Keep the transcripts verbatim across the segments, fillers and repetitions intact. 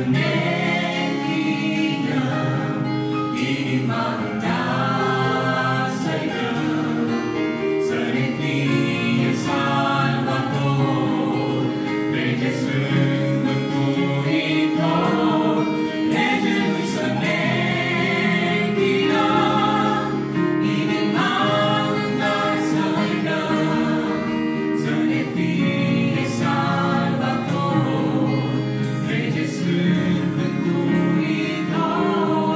ne închinăm, inima în nas să-i dăm, să ne fie salvator, Rege Sfânt Mântuitor, Regelui să ne închinăm, inima în nas să-i dăm, să ne fie salvator, Rege Sfânt Mântuitor.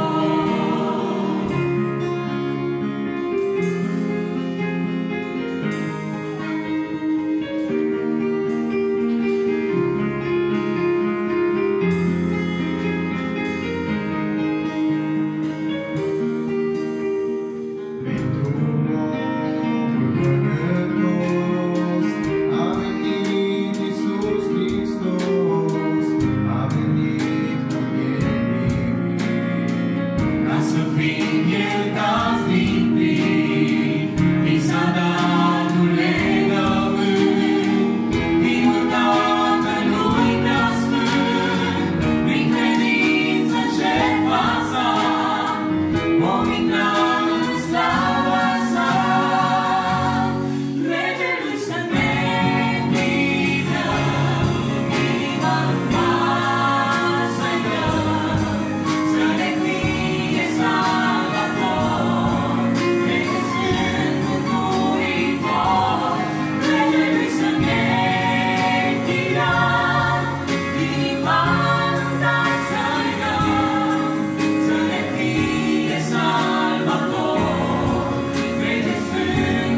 Pentru omul păcătos a venit Iisus Hristos, a venit cu mieriri, Ca să fim iertați din plin, ni s-a dat un legământ, fiul Tatălui prea sfânt, prin credință jertfa sa, vom intra în slava sa. Regelui să ne închinăm, inima în nas să-i dăm, să ne fie salvator, Rege Sfânt Mântuitor. Regelui să ne închinăm, inima în nas să-i dăm, să ne fie salvator, Rege Sfânt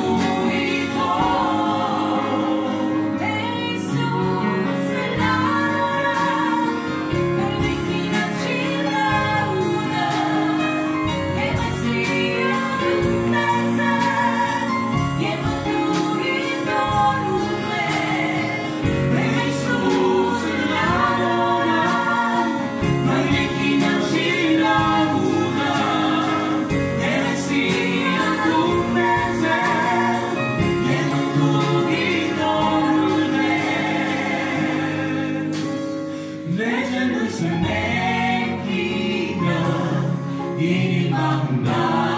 Mântuitor. Pe Iisus îl adorăm, îl închinăm și lăudăm, e Mesia Dumnezeu, e Mântuitorul meu. Pe Iisus îl adorăm, îl închinăm și lăudăm, e Mesia Dumnezeu, e Mântuitorul meu. Regelui să ne închinăm, inima în nas